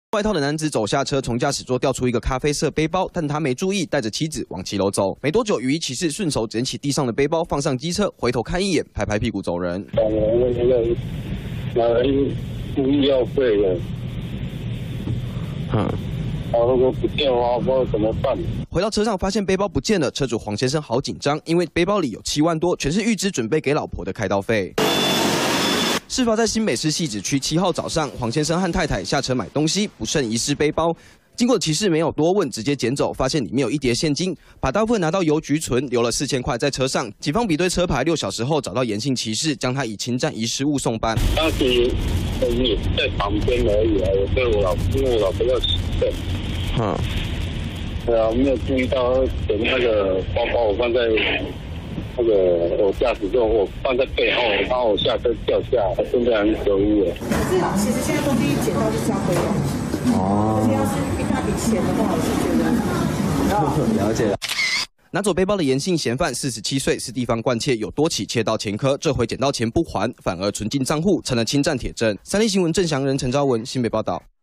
外套的男子走下车，从驾驶座调出一个咖啡色背包，但他没注意，带着妻子往骑楼走。没多久，雨衣骑士顺手捡起地上的背包，放上机车，回头看一眼，拍拍屁股走人。 故意要废了。如果不见的话，不知道怎么办。 回到车上，发现背包不见了，车主黄先生好紧张，因为背包里有7万多，全是预支准备给老婆的开刀费。事发在新北市汐止区7号早上，黄先生和太太下车买东西，不慎遗失背包。经过骑士没有多问，直接捡走，发现里面有1叠现金，把大部分拿到邮局存，留了4000块在车上。警方比对车牌，6小时后找到严姓骑士，将他以侵占遗失物送办。 当时也在旁边而已啊，因为我老婆要洗肾。对啊，没有注意到等那个包包我放在。我驾驶座我放在背后，然后我下车掉下来，真的很可恶了。 可是其实现在东西捡到就是要回来。而且要是一大笔钱的话，我是觉得。 了解了。拿走背包的严姓嫌犯47岁，是地方惯窃，有多起窃盗前科，这回捡到钱不还，反而存进账户，成了侵占铁证。3立新闻郑祥仁、陈昭文新北报道。